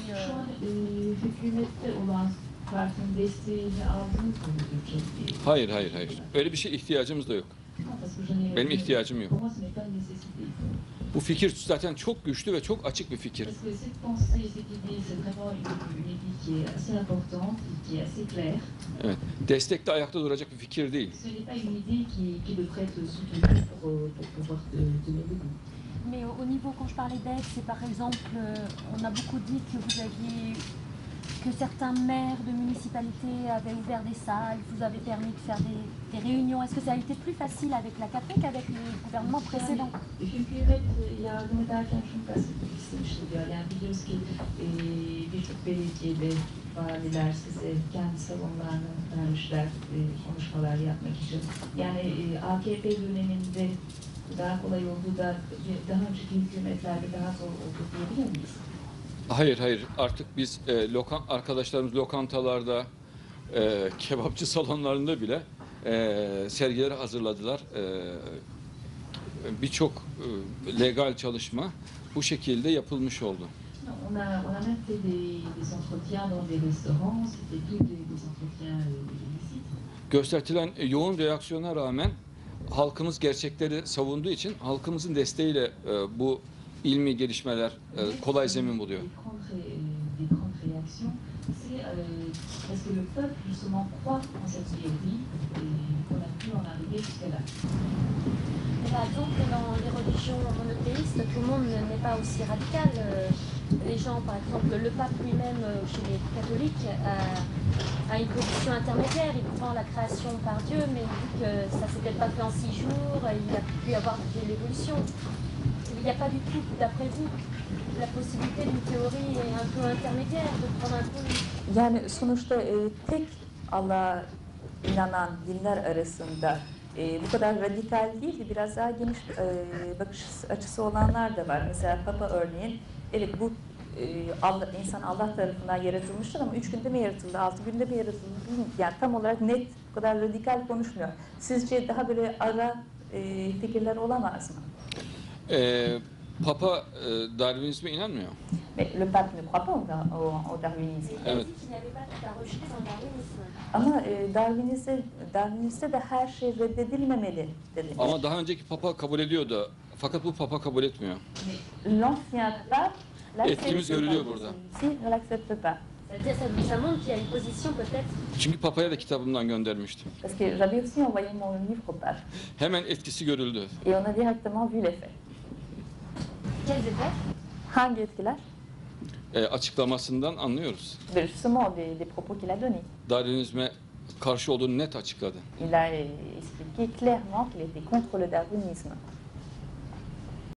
Şu an hükümette olan partinin desteğini aldınız mı bu ülkede? Hayır, hayır, hayır. Öyle bir şey ihtiyacımız da yok. Benim ihtiyacım yok. Bu fikir zaten çok güçlü ve çok açık bir fikir. Evet, destekte ayakta duracak bir fikir değil. Mais au niveau, quand je parlais d'aide, c'est par exemple, on a beaucoup dit que vous aviez, que certains maires de municipalités avaient ouvert des salles, vous avez permis de faire des réunions. Est-ce que ça a été plus facile avec la CAP qu'avec les gouvernements précédents? Hükümet yardım ederken şunu bahsetmek istemişti diyor. Yani biliyoruz ki birçok belediyede valiler size kendi salonlarını vermişler konuşmalar yapmak için. Yani AKP döneminde daha kolay oldu da daha önceki hükümetlerde daha zor oldu diyebilir miyiz? Hayır, hayır. Artık biz arkadaşlarımız lokantalarda, kebapçı salonlarında bile sergileri hazırladılar. Birçok legal çalışma bu şekilde yapılmış oldu. On a même fait des entretiens dans des restaurants, c'était tous des entretiens illicites. Gösterilen yoğun reaksiyona rağmen halkımız gerçekleri savunduğu için halkımızın desteğiyle bu ilmi gelişmeler kolay zemin buluyor. Des grandes réactions, c'est parce que le peuple justement croit en cette vérité qu'on a pu en arriver jusqu'à là. Par exemple, dans les religions monothéistes, tout le monde n'est pas aussi radical. Les gens, par exemple, le pape lui-même, chez les catholiques, a une position intermédiaire. Il prend la création par Dieu, mais il dit que ça ne s'est peut-être pas fait en 6 jours, il a pu y avoir de l'évolution. Il n'y a pas du tout, d'après vous, la possibilité d'une théorie un peu intermédiaire, de prendre un peu... Yani sonuçta tek Allah'a inanan dinler arasında bu kadar radikal değil de biraz daha geniş bakış açısı olanlar da var. Mesela Papa örneğin, evet bu insan Allah tarafından yaratılmıştır ama 3 günde mi yaratıldı, 6 günde mi yaratıldı bilmiyorum. Yani tam olarak net, bu kadar radikal konuşmuyor. Sizce daha böyle ara fikirler olamaz mı? Papa Darwinizme inanmıyor. Le pape ne croit pas au darwinisme. Evet. Ama Darwinizde de her şey reddedilmemeli dedi. Ama daha önceki papa kabul ediyordu. Fakat bu papa kabul etmiyor. L'ancien pape Etkimiz görülüyor burada. ne l'accepte pas. Ça montre qu'il y a une position peut-être. Çünkü papaya da kitabımdan göndermiştim. Parce que j'avais aussi envoyé mon livre au pape. Hemen etkisi görüldü. Et on a directement vu l'effet. Quels effets? Hangi etkiler? Açıklamasından anlıyoruz. Justement des propos qu'il a donnés. Darwinizme karşı olduğunu net açıkladı. Il a expliqué clairement qu'il était contre le darwinisme.